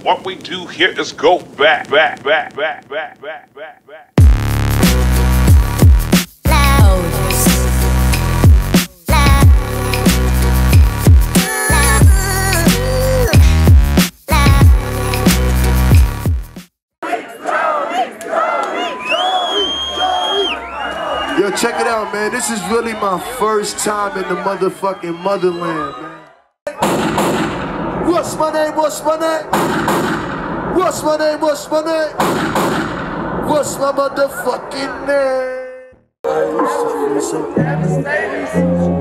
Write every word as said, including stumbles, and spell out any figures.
What we do here is go back, back, back, back, back, back, back, back. Yo, check it out, man. This is really my first time in the motherfucking motherland, man. What's my name? What's my name? What's my name? What's my name? What's my motherfucking name? I used to feel so devastated.